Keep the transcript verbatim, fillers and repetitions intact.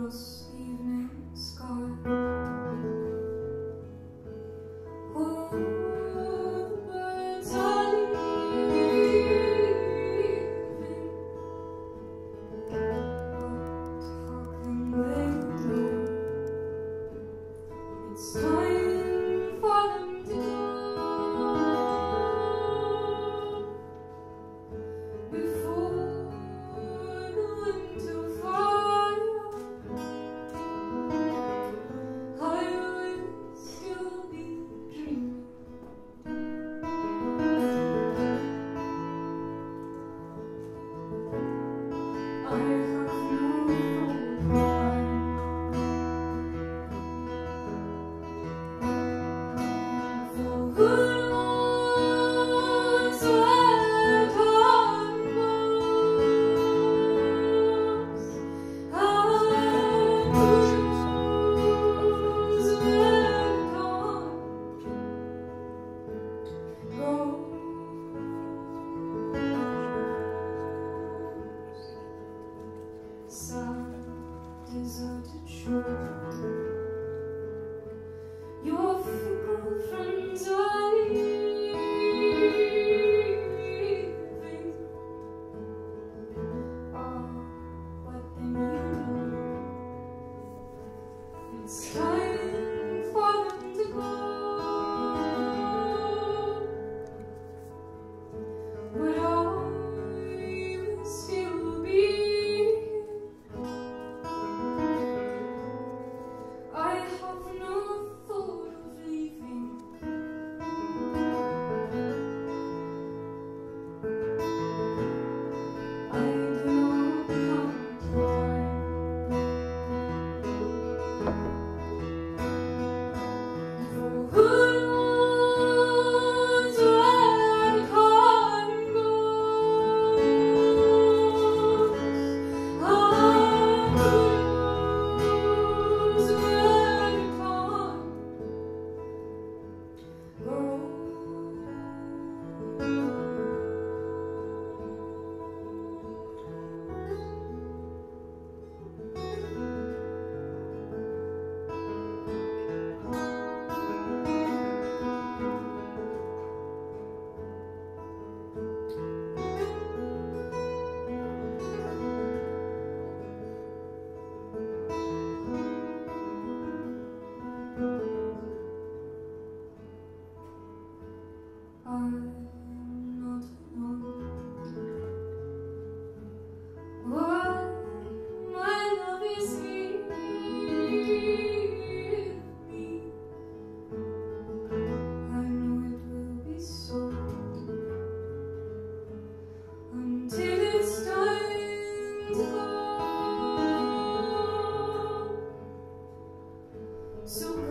across evening sky. Oh, the birds are leaving. But how can they know? It's time for them to go before the winter fire. I will still be dreaming. I have no mind. For who knows where time goes? How knows where time goes? Sad, deserted shore. Your fickle friends are leaving. Ah, but then you know it's time for them to go. But I will still be here. I have no thought of leaving. I do not count time. For who knows where time goes? How knows where time goes? I'm not alone. Why my love is here with me. I know it will be so until it's time to go. So